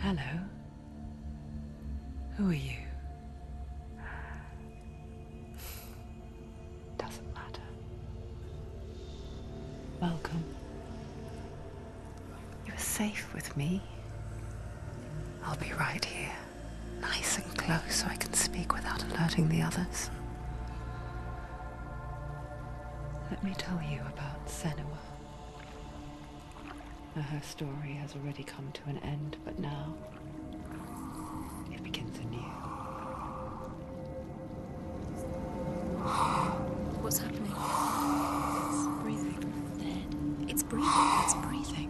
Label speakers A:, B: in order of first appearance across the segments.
A: Hello. Who are you? Doesn't matter. Welcome. You are safe with me. I'll be right here, nice and close so I can speak without alerting the others. Let me tell you about Senua. Her story has already come to an end, but now it begins anew.
B: What's happening? It's breathing. Dead. It's breathing. It's breathing.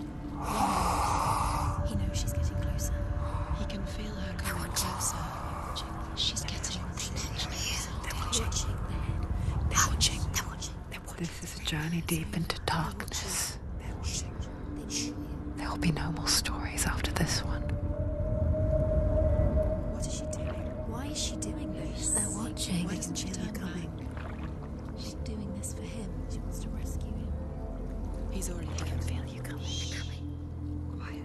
B: He knows she's getting closer. He can feel her coming closer. She's getting closer. They're watching. They're watching. They're watching.
A: This is a journey deep into darkness. There will be no more stories after this one.
B: What is she doing? Why is she doing this? They're watching. Why doesn't she feel you coming? She's doing this for him. She wants to rescue him. He's already here. I can feel you coming. Quiet.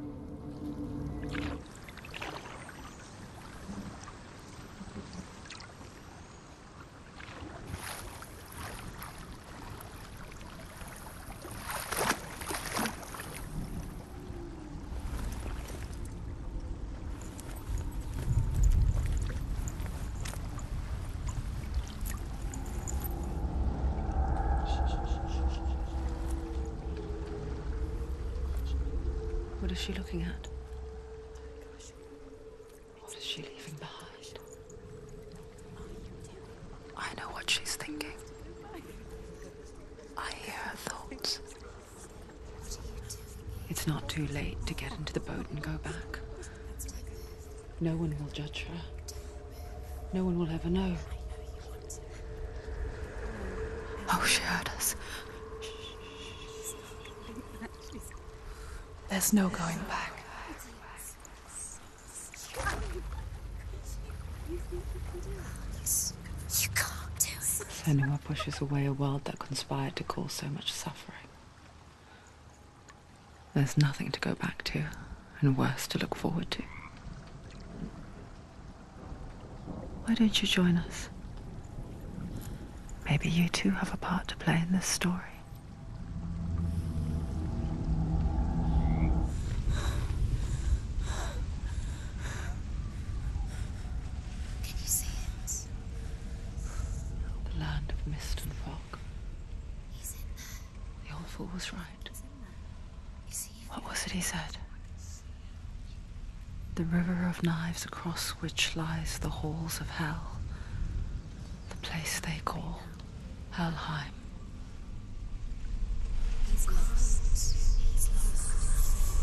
B: What is she looking at? What is she leaving behind? I know what she's thinking. I hear her thoughts. It's not too late to get into the boat and go back. No one will judge her. No one will ever know. Oh, she heard us.
C: There's no going back.
B: You can't do it.
A: Senua pushes away a world that conspired to cause so much suffering. There's nothing to go back to, and worse to look forward to. Why don't you join us? Maybe you too have a part to play in this story.
B: Can you see it?
A: The land of mist and fog.
B: He's in there.
A: The old fool was right.
B: He's in there. You see him?
A: What was it he said? The river of knives across which lies the halls of hell. The place they call Helheim.
B: He's lost. He's lost.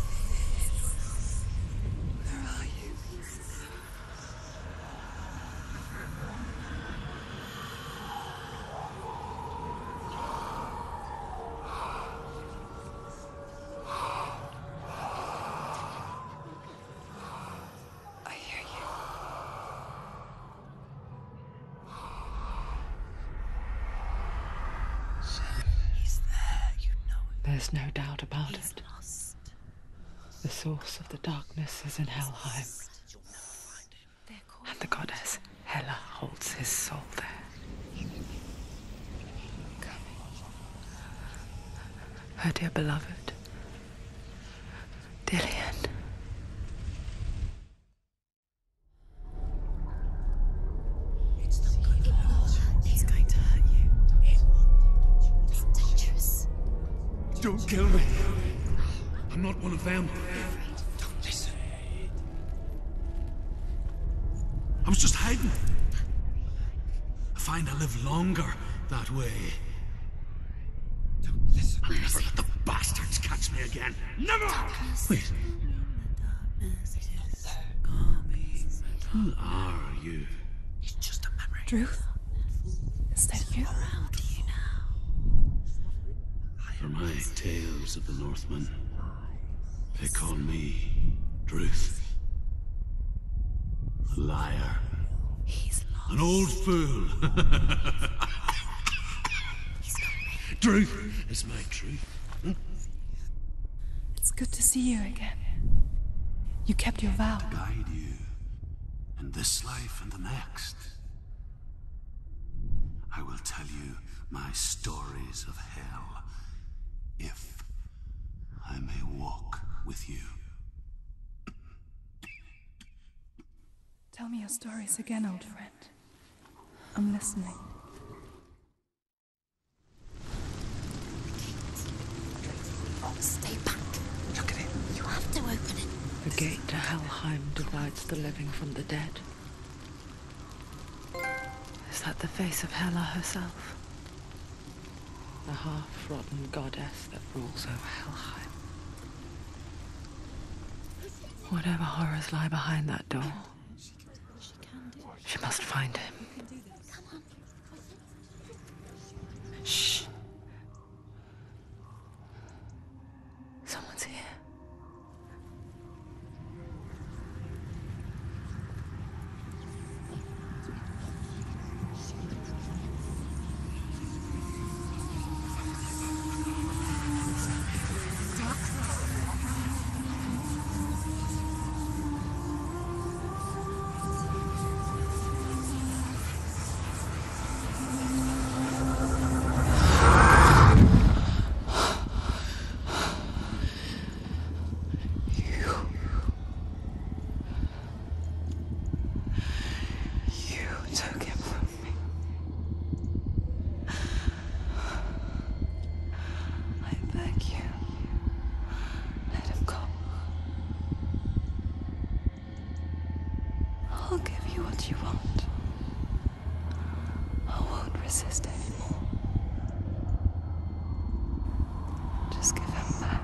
A: Where are you? I hear you.
C: He's there, you know it.
A: There's no doubt about
B: He's
A: it.
B: lost.
A: The source of the darkness is in Helheim,
B: They're calling.
A: and the goddess Hela holds his soul there. Her dear beloved, Dillian.
C: It's not going to hurt. He's going to hurt you.
B: It's dangerous.
D: Don't kill me. I'm not one of them.
C: Don't listen.
D: I was just hiding. I find I live longer that way.
C: Don't listen.
D: I'll never let the bastards catch me again. Never! Wait, who are you?
C: He's just a memory. Druth? Is that you?
B: Around you now.
D: For my tales of the Northmen, they call me Druth. A liar.
B: He's lost.
D: An old fool. Truth is my truth.
C: It's good to see you again.
A: You kept your vow.
D: Guide you in this life and the next. I will tell you my stories of hell, if I may walk with you.
A: Tell me your stories again, old friend. I'm listening.
B: Stay back.
D: Look at it.
B: You have to open it.
A: The gate to Helheim divides the living from the dead. Is that the face of Hela herself? The half-rotten goddess that rules over Helheim. Whatever horrors lie behind that door, she must find him. Shh. Someone's here. I'll give you what you want. I won't resist anymore. Just give him back.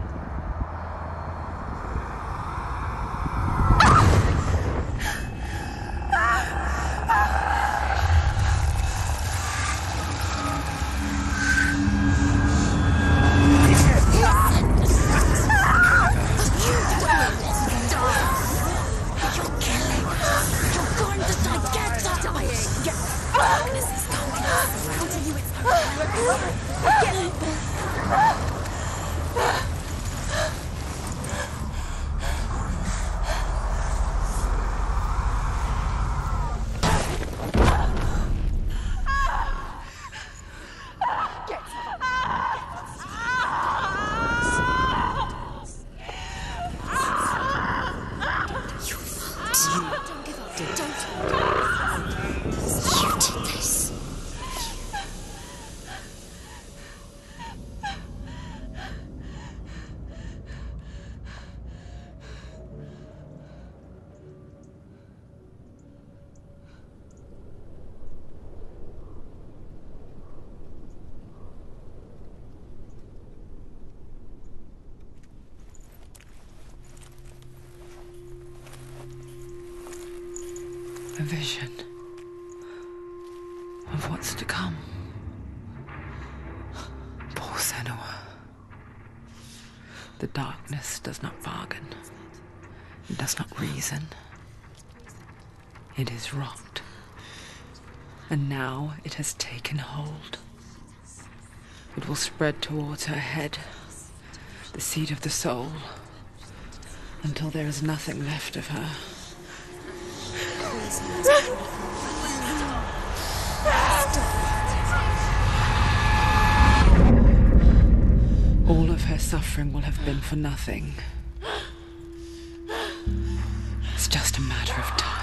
A: A vision of what's to come. Poor Senua. The darkness does not bargain. It does not reason. It is rot. And now it has taken hold. It will spread towards her head, the seat of the soul, until there is nothing left of her. All of her suffering will have been for nothing. It's just a matter of time.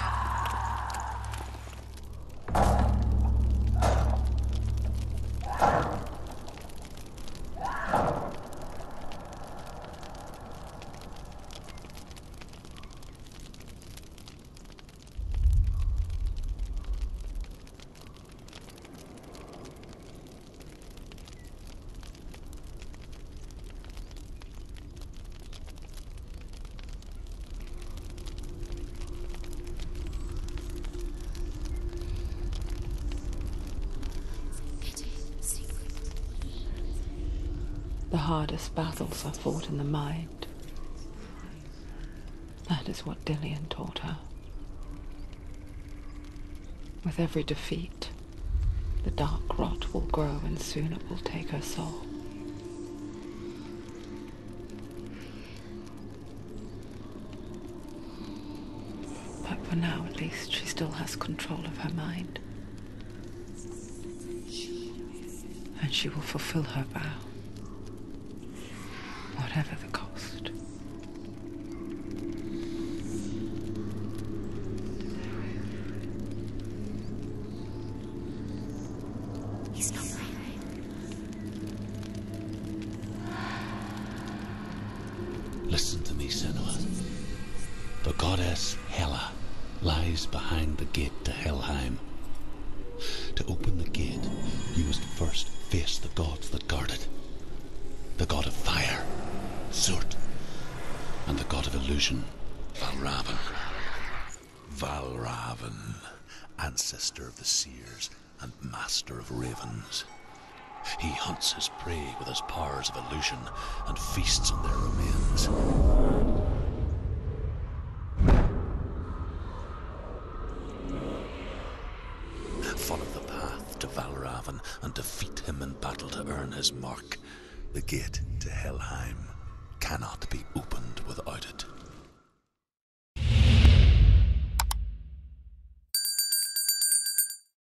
A: The hardest battles are fought in the mind. That is what Dillion taught her. With every defeat, the dark rot will grow and soon it will take her soul. For now, at least, she still has control of her mind. And she will fulfill her vow, whatever the cost.
B: He's not breathing.
D: Listen to me, Senua. The goddess Hela lies behind the gate to Helheim. To open the gate, you must first face the gods that guard it. The god of fire, Surt, and the god of illusion, Valravan. Valravan, ancestor of the seers and master of ravens. He hunts his prey with his powers of illusion and feasts on their remains. Follow the path to Valravan and defeat him in battle to earn his mark. The gate to Helheim cannot be opened.